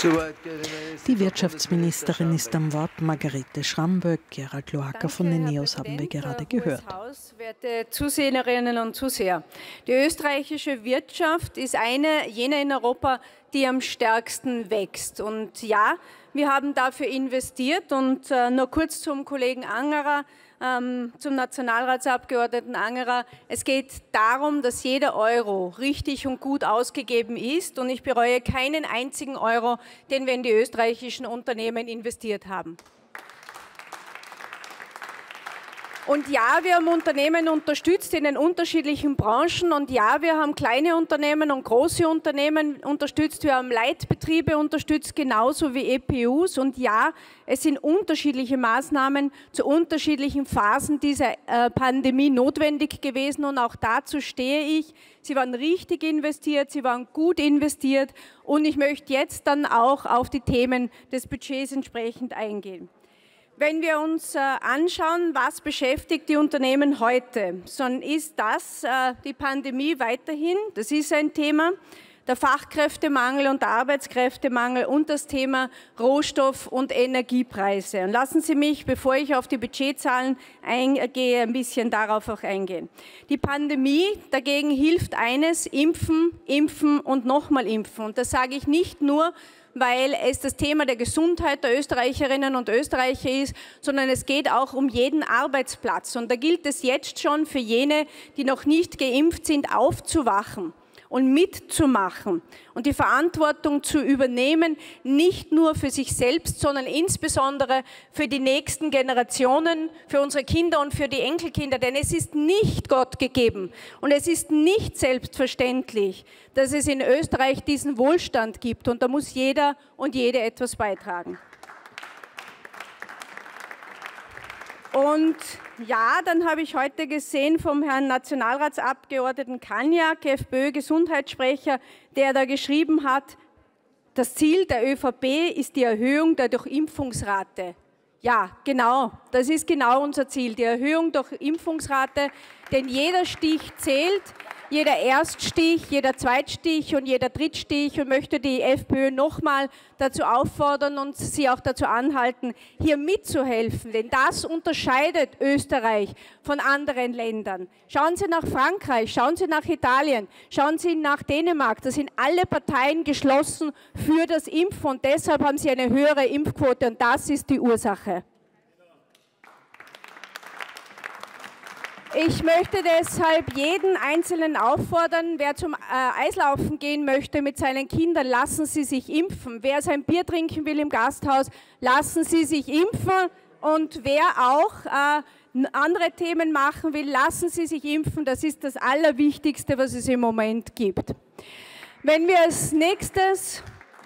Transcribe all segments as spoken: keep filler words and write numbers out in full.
Die Wirtschaftsministerin ist am Wort, Margarete Schramböck. Gerald Loacker von den NEOS haben wir gerade gehört. Haus, werte Zuseherinnen und Zuseher. Die österreichische Wirtschaft ist eine jener in Europa, die am stärksten wächst. Und ja, wir haben dafür investiert. Und äh, nur kurz zum Kollegen Angerer, ähm, zum Nationalratsabgeordneten Angerer. Es geht darum, dass jeder Euro richtig und gut ausgegeben ist. Und ich bereue keinen einzigen Euro, den wir in die österreichischen Unternehmen investiert haben. Und ja, wir haben Unternehmen unterstützt in den unterschiedlichen Branchen und ja, wir haben kleine Unternehmen und große Unternehmen unterstützt, wir haben Leitbetriebe unterstützt, genauso wie E P Us und ja, es sind unterschiedliche Maßnahmen zu unterschiedlichen Phasen dieser äh, Pandemie notwendig gewesen und auch dazu stehe ich. Sie waren richtig investiert, sie waren gut investiert und ich möchte jetzt dann auch auf die Themen des Budgets entsprechend eingehen. Wenn wir uns äh, anschauen, was beschäftigt die Unternehmen heute, dann ist das äh, die Pandemie weiterhin, das ist ein Thema, der Fachkräftemangel und der Arbeitskräftemangel und das Thema Rohstoff- und Energiepreise. Und lassen Sie mich, bevor ich auf die Budgetzahlen eingehe, ein bisschen darauf auch eingehen. Die Pandemie dagegen hilft eines, impfen, impfen und nochmal impfen. Und das sage ich nicht nur, weil es das Thema der Gesundheit der Österreicherinnen und Österreicher ist, sondern es geht auch um jeden Arbeitsplatz. Und da gilt es jetzt schon für jene, die noch nicht geimpft sind, aufzuwachen und mitzumachen und die Verantwortung zu übernehmen, nicht nur für sich selbst, sondern insbesondere für die nächsten Generationen, für unsere Kinder und für die Enkelkinder. Denn es ist nicht Gott gegeben und es ist nicht selbstverständlich, dass es in Österreich diesen Wohlstand gibt. Und da muss jeder und jede etwas beitragen. Und ja, dann habe ich heute gesehen vom Herrn Nationalratsabgeordneten Kaniak, FPÖ-Gesundheitssprecher, der da geschrieben hat, das Ziel der ÖVP ist die Erhöhung der Durchimpfungsrate. Ja, genau, das ist genau unser Ziel, die Erhöhung der Impfungsrate, denn jeder Stich zählt, jeder Erststich, jeder Zweitstich und jeder Drittstich und möchte die FPÖ nochmal dazu auffordern und sie auch dazu anhalten, hier mitzuhelfen, denn das unterscheidet Österreich von anderen Ländern. Schauen Sie nach Frankreich, schauen Sie nach Italien, schauen Sie nach Dänemark, da sind alle Parteien geschlossen für das Impfen und deshalb haben sie eine höhere Impfquote und das ist die Ursache. Ich möchte deshalb jeden Einzelnen auffordern, wer zum äh, Eislaufen gehen möchte mit seinen Kindern, lassen Sie sich impfen. Wer sein Bier trinken will im Gasthaus, lassen Sie sich impfen. Und wer auch äh, andere Themen machen will, lassen Sie sich impfen. Das ist das Allerwichtigste, was es im Moment gibt. Wenn wir als nächstes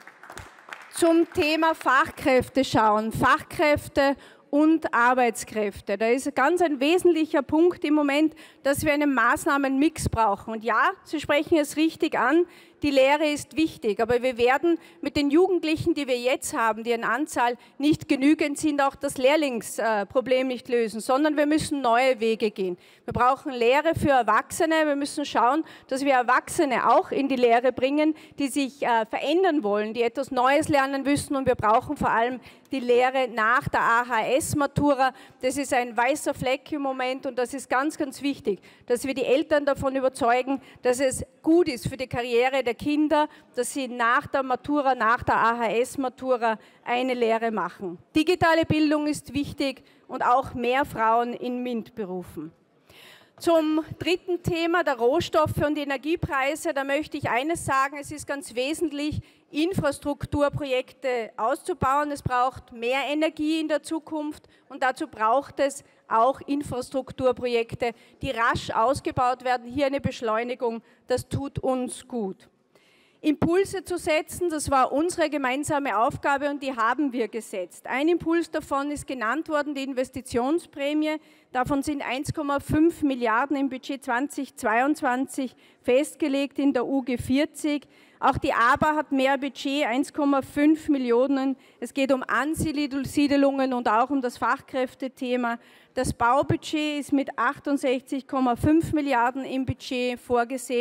zum Thema Fachkräfte schauen, Fachkräfte und Arbeitskräfte. Da ist ganz ein wesentlicher Punkt im Moment, dass wir einen Maßnahmenmix brauchen. Und ja, Sie sprechen es richtig an, die Lehre ist wichtig, aber wir werden mit den Jugendlichen, die wir jetzt haben, die an Anzahl nicht genügend sind, auch das Lehrlingsproblem nicht lösen, sondern wir müssen neue Wege gehen. Wir brauchen Lehre für Erwachsene, wir müssen schauen, dass wir Erwachsene auch in die Lehre bringen, die sich äh, verändern wollen, die etwas Neues lernen müssen und wir brauchen vor allem die Lehre nach der A H S-Matura. Das ist ein weißer Fleck im Moment und das ist ganz, ganz wichtig, dass wir die Eltern davon überzeugen, dass es gut ist für die Karriere der Kinder, dass sie nach der Matura, nach der A H S-Matura eine Lehre machen. Digitale Bildung ist wichtig und auch mehr Frauen in MINT-Berufen. Zum dritten Thema der Rohstoffe und Energiepreise, da möchte ich eines sagen, es ist ganz wesentlich, Infrastrukturprojekte auszubauen. Es braucht mehr Energie in der Zukunft und dazu braucht es auch Infrastrukturprojekte, die rasch ausgebaut werden. Hier eine Beschleunigung, das tut uns gut. Impulse zu setzen, das war unsere gemeinsame Aufgabe und die haben wir gesetzt. Ein Impuls davon ist genannt worden, die Investitionsprämie. Davon sind eins Komma fünf Milliarden im Budget zweitausendzweiundzwanzig festgelegt in der U G vierzig. Auch die A B A hat mehr Budget, eins Komma fünf Millionen. Es geht um Ansiedelungen und auch um das Fachkräftethema. Das Baubudget ist mit achtundsechzig Komma fünf Milliarden im Budget vorgesehen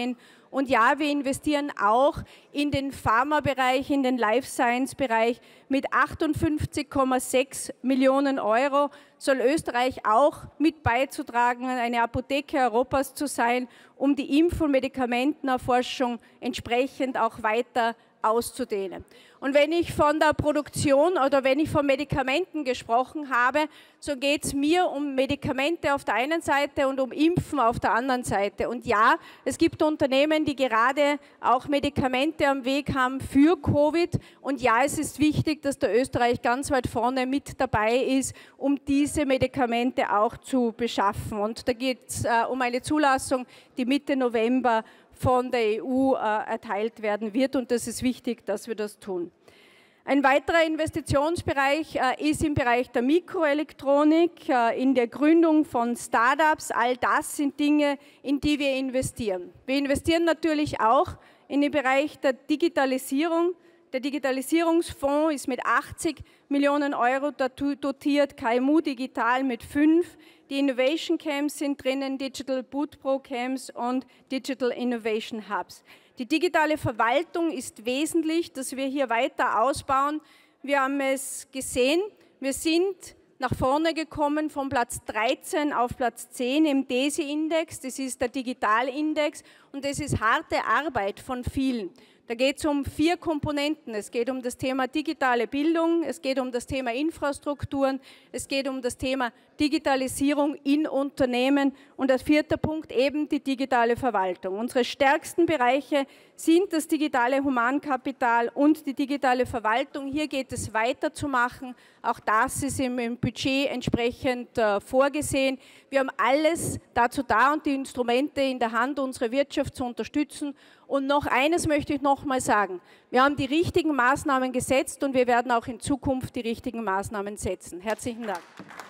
Und ja, wir investieren auch in den Pharmabereich, in den Life-Science-Bereich mit achtundfünfzig Komma sechs Millionen Euro. Soll Österreich auch mit beizutragen, eine Apotheke Europas zu sein, um die Impf- und Medikamentenerforschung entsprechend auch weiter auszudehnen. Und wenn ich von der Produktion oder wenn ich von Medikamenten gesprochen habe, so geht es mir um Medikamente auf der einen Seite und um Impfen auf der anderen Seite. Und ja, es gibt Unternehmen, die gerade auch Medikamente am Weg haben für Covid. Und ja, es ist wichtig, dass der Österreich ganz weit vorne mit dabei ist, um diese Medikamente auch zu beschaffen. Und da geht es äh, um eine Zulassung, die Mitte November von der E U äh, erteilt werden wird, und das ist wichtig, dass wir das tun. Ein weiterer Investitionsbereich äh, ist im Bereich der Mikroelektronik, äh, in der Gründung von Startups. All das sind Dinge, in die wir investieren. Wir investieren natürlich auch in den Bereich der Digitalisierung. Der Digitalisierungsfonds ist mit achtzig Millionen Euro dotiert, K M U Digital mit fünf. Die Innovation Camps sind drinnen, Digital Boot Pro Camps und Digital Innovation Hubs. Die digitale Verwaltung ist wesentlich, dass wir hier weiter ausbauen. Wir haben es gesehen, wir sind nach vorne gekommen von Platz dreizehn auf Platz zehn im D E S I-Index. Das ist der Digitalindex und das ist harte Arbeit von vielen. Da geht es um vier Komponenten. Es geht um das Thema digitale Bildung, es geht um das Thema Infrastrukturen, es geht um das Thema Digitalisierung in Unternehmen und der vierte Punkt eben die digitale Verwaltung. Unsere stärksten Bereiche sind das digitale Humankapital und die digitale Verwaltung. Hier geht es weiterzumachen. Auch das ist im, im Budget entsprechend äh, vorgesehen. Wir haben alles dazu da und die Instrumente in der Hand, unsere Wirtschaft zu unterstützen. Und noch eines möchte ich noch mal sagen. Wir haben die richtigen Maßnahmen gesetzt und wir werden auch in Zukunft die richtigen Maßnahmen setzen. Herzlichen Dank.